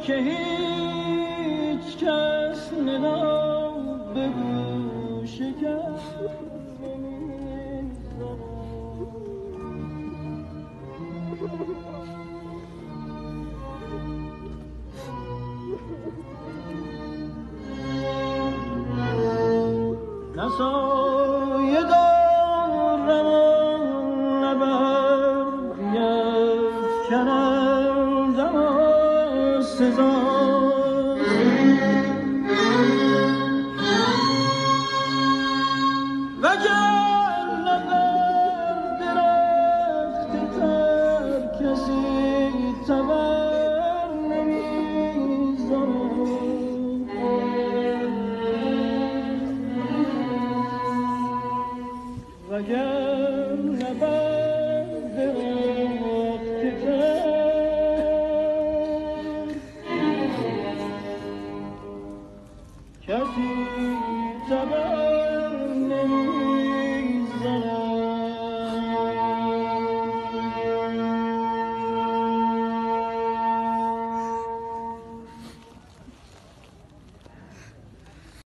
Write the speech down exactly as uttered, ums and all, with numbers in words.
که هیچ کس ندا به گوش کس نسایه دارم و نبرد یفکنندم و سزا وگر نبر درخت تر کسی تبر نمیزند وگر نبر درخت تر کسی